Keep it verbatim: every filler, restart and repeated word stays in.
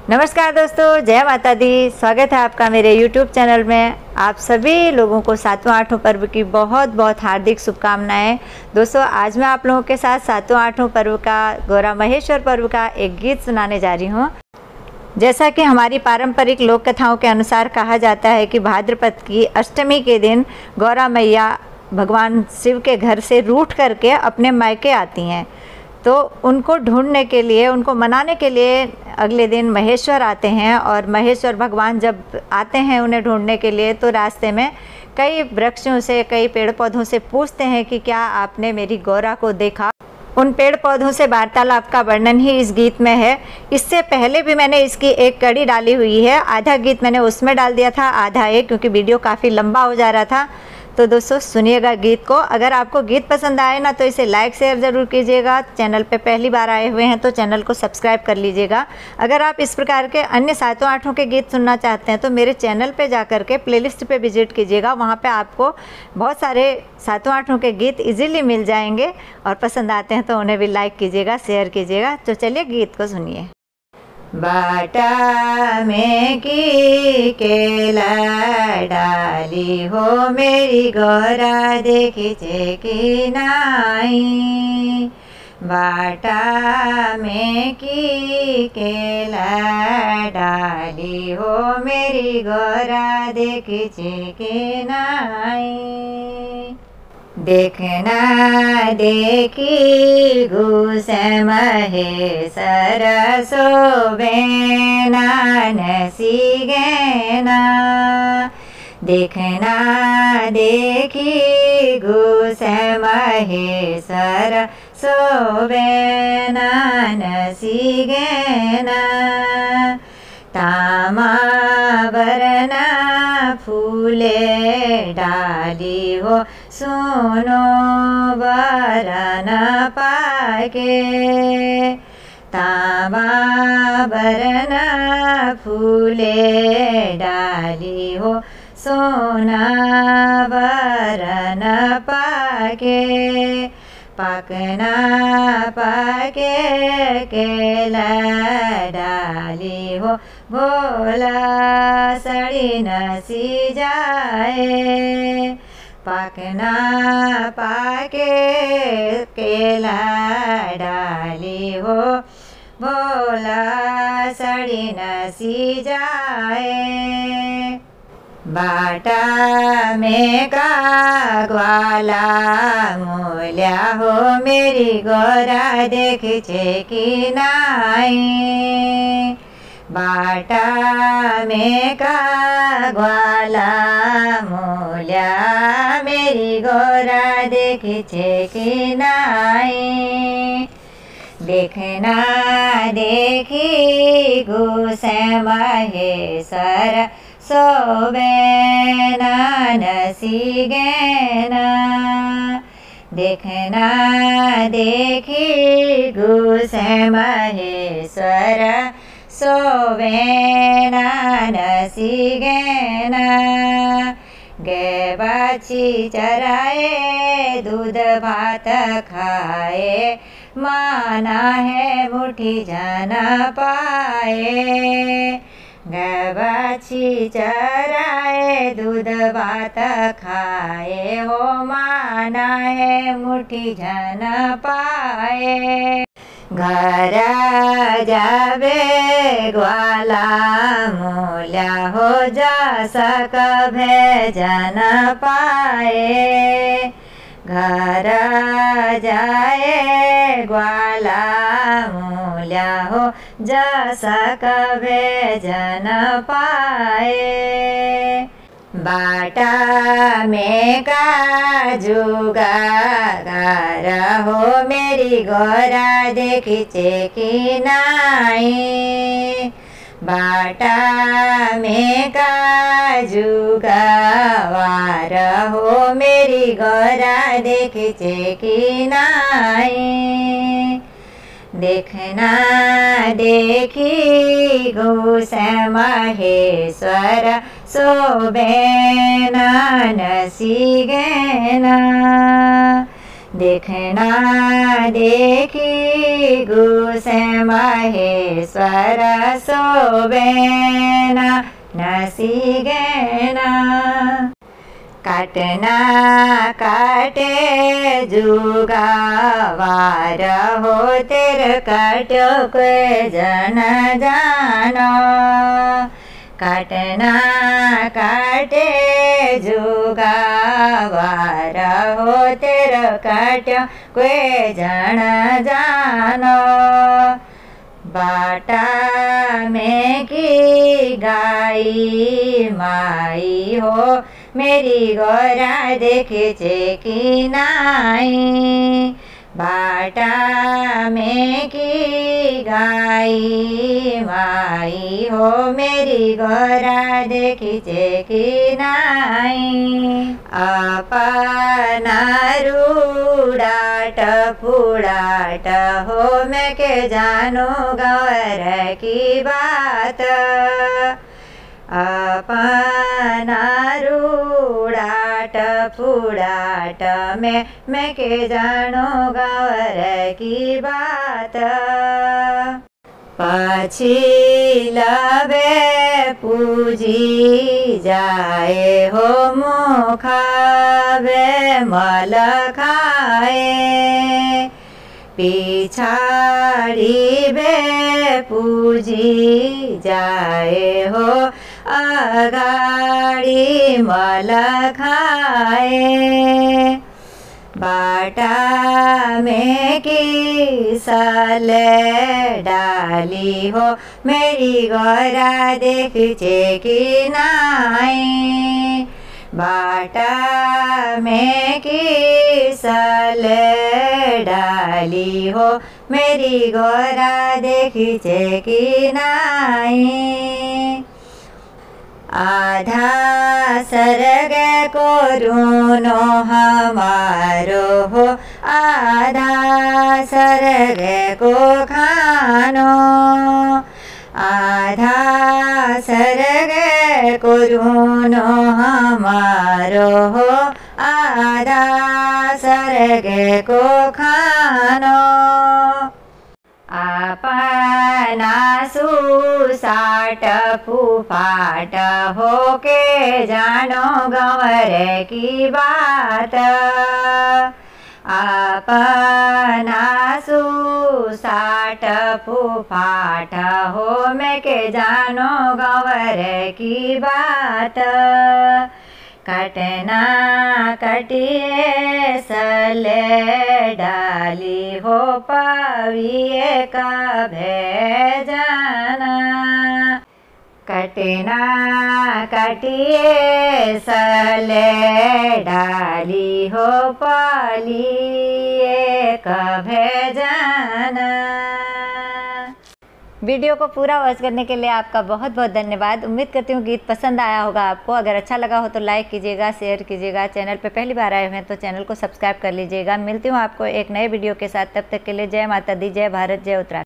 नमस्कार दोस्तों, जय माता दी। स्वागत है आपका मेरे YouTube चैनल में। आप सभी लोगों को सातवां आठवां पर्व की बहुत बहुत हार्दिक शुभकामनाएं। दोस्तों, आज मैं आप लोगों के साथ सातवां आठवां पर्व का गौरा महेश्वर पर्व का एक गीत सुनाने जा रही हूँ। जैसा कि हमारी पारंपरिक लोक कथाओं के अनुसार कहा जाता है कि भाद्रपद की अष्टमी के दिन गौरा मैया भगवान शिव के घर से रूठ करके अपने मायके आती हैं, तो उनको ढूंढने के लिए, उनको मनाने के लिए अगले दिन महेश्वर आते हैं। और महेश्वर भगवान जब आते हैं उन्हें ढूंढने के लिए, तो रास्ते में कई वृक्षों से, कई पेड़ पौधों से पूछते हैं कि क्या आपने मेरी गौरा को देखा। उन पेड़ पौधों से वार्तालाप का वर्णन ही इस गीत में है। इससे पहले भी मैंने इसकी एक कड़ी डाली हुई है। आधा गीत मैंने उसमें डाल दिया था, आधा एक, क्योंकि वीडियो काफ़ी लंबा हो जा रहा था। तो दोस्तों सुनिएगा गीत को। अगर आपको गीत पसंद आए ना तो इसे लाइक शेयर ज़रूर कीजिएगा। चैनल पे पहली बार आए हुए हैं तो चैनल को सब्सक्राइब कर लीजिएगा। अगर आप इस प्रकार के अन्य सातों आठों के गीत सुनना चाहते हैं तो मेरे चैनल पे जा कर के प्लेलिस्ट पे विजिट कीजिएगा। वहाँ पे आपको बहुत सारे सातों आठों के गीत इजीली मिल जाएंगे, और पसंद आते हैं तो उन्हें भी लाइक कीजिएगा, शेयर कीजिएगा। तो चलिए गीत को सुनिए। बाटा में की केला डाली हो मेरी गौरा देखी की नाई। बाटा में की केला डाली हो मेरी गौरा देखी की नाई। देखना देखी घूस महेश्वर शोभेना नसीगेना। देखना देखी घूस महेश्वर शोभेना नसीगेना। तामा बरना फूले डाली हो सुनो बरन पाके। तामा बरना फूले डाली हो सोना बरन पाके। पाकना पाके केला डाली हो भोला सड़ी नसी जाए। पाकना पाके केला डाली हो भोला सड़ी नसी जाए। बाटा में का ग्वाला मूल्या हो मेरी गौरा देख की नाई। बाटा में का ग्वाला मूल्या मेरी गौरा देख की नाई। देखना देखी घूस महेश्वर शोभेना नसीगेना। देखना देखी घूस महेश्वर शोभेना नसीगेना। गे बाछी चराए दूध भात खाए, माना है मुट्ठी जन पाए। गबाछी चराए दूध भात खाए हो, माना है मुट्ठी जन पाए। घर जावे ग्वाला मूल्या हो जा सक भेजन पाए। घर जाए ग्वाला मूल्या हो जसा कभे जन पाए। बाटा में का जुगार हो मेरी गौरा देखी की नाई। बाटा में का जुगार हो मेरी गौरा देखी की नाई। देखना देखी घूस महेश्वर शोभेना नसीगेना। देखना देखी गुसे महेश्वर सोबेना नसीगेना काटना काटे जुगावार हो तेरे काटो कोई जन जानो काटना काटे जुगावार हो तेरे काटो कोई जन जानो बाटा में की गाई माई हो मेरी गोरा देखे कि नाई बाटा में की गाई माई हो मेरी गोरा देखी कि नाई अपना रूडाट फूडाट हो मैं के जानू गौर की बात अपना रूडाट फूडाट में मैं के जानो गौर की बात पछी लबे पूजी जाए हो मुखावे मल खाए पिछाड़ी बे पूजी जाए हो अगाड़ी मल खाए बाटा में की साले डाली हो मेरी गोरा देख कि नाई बाटा में की साले डाली हो मेरी गोरा देख कि नाई आधा सर्ग को रूनो हमारो हो आधा सर्ग को खानो आधा सर्ग को रूनो हमारो हो आधा सर्ग को खानो अपना सुसाट फूफाट हो के जानो गंवर की बात अपना सुसाट फूफाट हो मैं के जानो गंवर की बात कटना कटिए सले डाली हो पाविए का भेजना कटना कटिए सले डाली हो पालिए का भेजना। वीडियो को पूरा वॉच करने के लिए आपका बहुत बहुत धन्यवाद। उम्मीद करती हूँ गीत पसंद आया होगा आपको। अगर अच्छा लगा हो तो लाइक कीजिएगा, शेयर कीजिएगा। चैनल पे पहली बार आए हुए हैं तो चैनल को सब्सक्राइब कर लीजिएगा। मिलती हूँ आपको एक नए वीडियो के साथ, तब तक के लिए जय माता दी, जय भारत, जय उत्तराखंड।